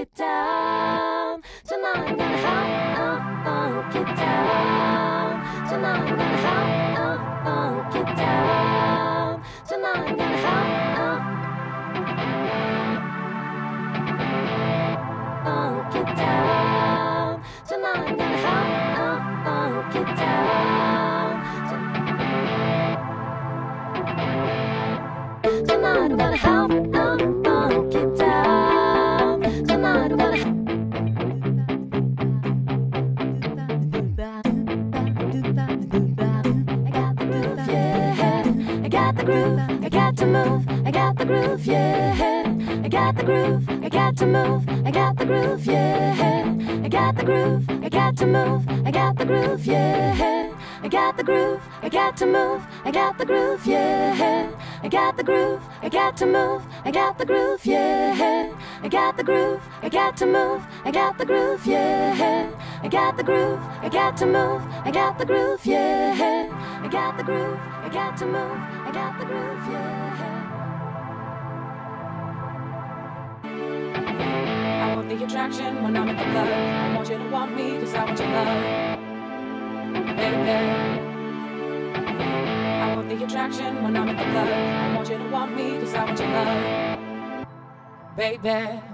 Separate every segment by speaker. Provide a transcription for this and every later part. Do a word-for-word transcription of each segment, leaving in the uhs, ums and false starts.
Speaker 1: it down. Tonight I'm gonna have a funk it down. Tonight I'm gonna have a funk it down. Tonight I'm gonna have a funk it down. Tonight I'm gonna have a funk it down. Tonight I'm gonna have a funk it down. Tonight I'm gonna I got the groove, I got to move, I got the groove, yeah. I got the groove, I got to move, I got the groove, yeah. I got the groove, I got to move, I got the groove, yeah. I got the groove, I got to move, I got the groove, yeah. I got the groove, I got to move, I got the groove, yeah. I got the groove, I got to move, I got the groove, yeah. I got the groove, I got to move, I got the groove, yeah. I got the groove, I got to move, I got the groove, yeah.
Speaker 2: I want the attraction when I'm in the club. I want you to want me, cause I want your love, baby. I want the attraction when I'm in the club. I want you to want me, cause I want your love, baby.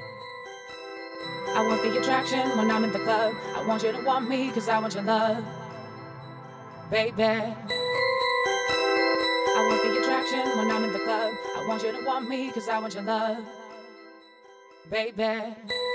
Speaker 2: I want the attraction when I'm in the club. I want you to want me, cause I want your love, baby. I want the attraction when I'm in the club. I want you to want me, cause I want your love, baby.